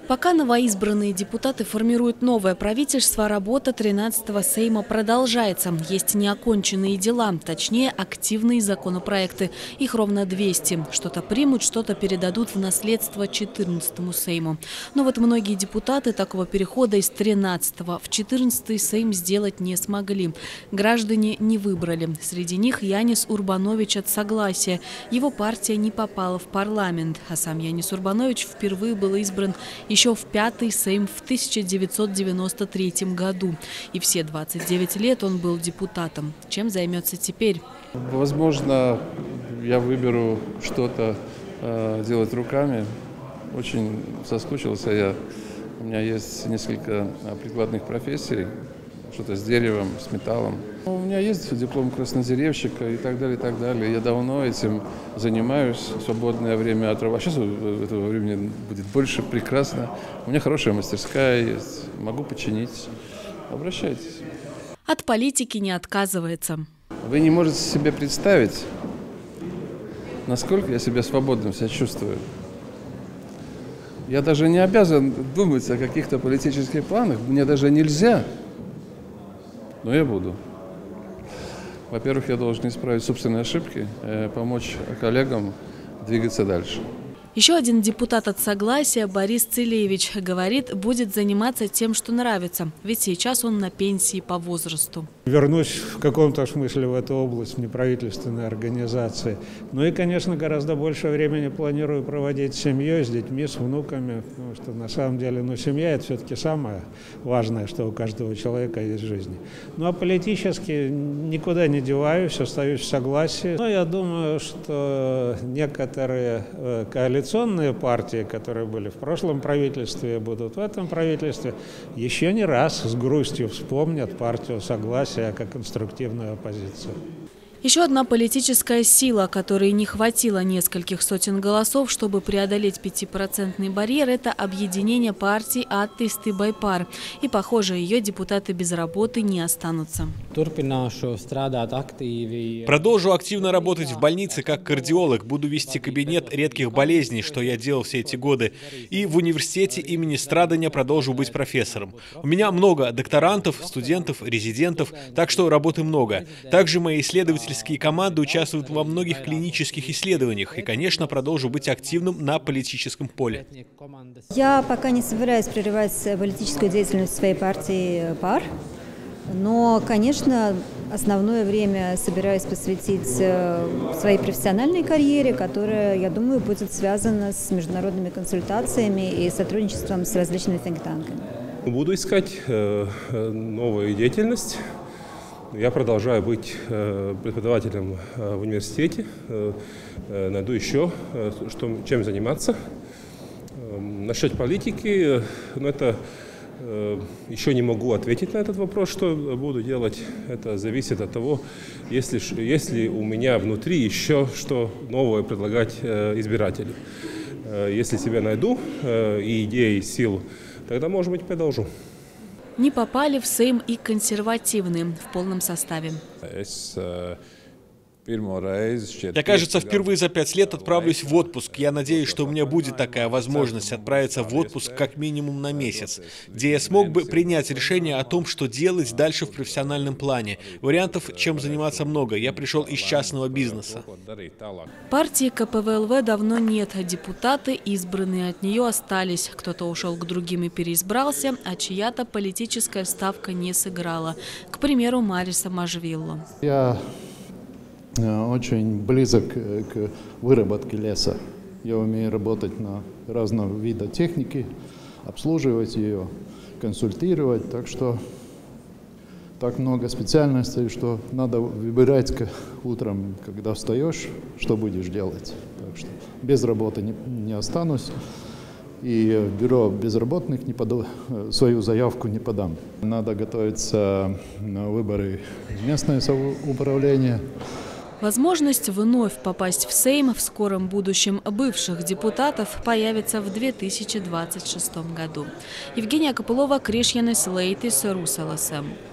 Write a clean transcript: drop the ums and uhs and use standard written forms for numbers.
Пока новоизбранные депутаты формируют новое правительство, работа 13-го Сейма продолжается. Есть неоконченные дела, точнее активные законопроекты. Их ровно 200. Что-то примут, что-то передадут в наследство 14-му Сейму. Но вот многие депутаты такого перехода из 13-го в 14-й Сейм сделать не смогли. Граждане не выбрали. Среди них Янис Урбанович от Согласия. Его партия не попала в парламент, а сам Янис Урбанович впервые был избран еще в 5-й Сейм в 1993 году. И все 29 лет он был депутатом. Чем займется теперь? Возможно, я выберу что-то делать руками. Очень соскучился я. У меня есть несколько прикладных профессий. Что-то с деревом, с металлом. У меня есть диплом краснодеревщика и так далее, и так далее. Я давно этим занимаюсь, свободное время от работы. Сейчас этого времени будет больше, прекрасно. У меня хорошая мастерская есть, могу починить. Обращайтесь. От политики не отказывается. Вы не можете себе представить, насколько я себя свободным себя чувствую. Я даже не обязан думать о каких-то политических планах, мне даже нельзя. Но я буду. Во-первых, я должен исправить собственные ошибки, помочь коллегам двигаться дальше. Еще один депутат от Согласия, Борис Целевич, говорит, будет заниматься тем, что нравится. Ведь сейчас он на пенсии по возрасту. Вернусь в каком-то смысле в эту область, в неправительственной организации. Ну и, конечно, гораздо больше времени планирую проводить с семьей, с детьми, с внуками. Потому что на самом деле, семья – это все-таки самое важное, что у каждого человека есть в жизни. Ну а политически никуда не деваюсь, остаюсь в Согласии. Но я думаю, что некоторые коалиционные партии, которые были в прошлом правительстве и будут в этом правительстве, еще не раз с грустью вспомнят партию Согласия как конструктивную оппозицию. Еще одна политическая сила, которой не хватило нескольких сотен голосов, чтобы преодолеть 5-процентный барьер, это объединение партий «Аттисты Байпар». И, похоже, ее депутаты без работы не останутся. Продолжу активно работать в больнице как кардиолог. Буду вести кабинет редких болезней, что я делал все эти годы. И в университете имени Страдания продолжу быть профессором. У меня много докторантов, студентов, резидентов, так что работы много. Также мои исследовательские команды участвуют во многих клинических исследованиях и, конечно, продолжу быть активным на политическом поле. Я пока не собираюсь прерывать политическую деятельность своей партии ПАР, но, конечно, основное время собираюсь посвятить своей профессиональной карьере, которая, я думаю, будет связана с международными консультациями и сотрудничеством с различными think-танками. Буду искать новую деятельность. Я продолжаю быть преподавателем в университете, найду еще, чем заниматься. Насчет политики, это еще не могу ответить на этот вопрос, что буду делать. Это зависит от того, если у меня внутри еще что новое предлагать избирателю. Если себя найду, и идеи, и сил, тогда, может быть, продолжу. Не попали в Сейм и консервативные в полном составе. Я, кажется, впервые за 5 лет отправлюсь в отпуск. Я надеюсь, что у меня будет такая возможность отправиться в отпуск как минимум на месяц, где я смог бы принять решение о том, что делать дальше в профессиональном плане. Вариантов, чем заниматься, много. Я пришел из частного бизнеса. Партии КПВЛВ давно нет, а депутаты, избранные от нее, остались. Кто-то ушел к другим и переизбрался, а чья-то политическая ставка не сыграла. К примеру, Мариса Мажвиллу. Я очень близок к выработке леса. Я умею работать на разного вида техники, обслуживать ее, консультировать. Так что так много специальностей, что надо выбирать утром, когда встаешь, что будешь делать. Так что без работы не останусь. И в бюро безработных свою заявку не подам. Надо готовиться на выборы в местное самоуправление. Возможность вновь попасть в Сейм в скором будущем бывших депутатов появится в 2026 году. Евгения Копылова, Кришьянис Лейтис, Руса ЛСМ.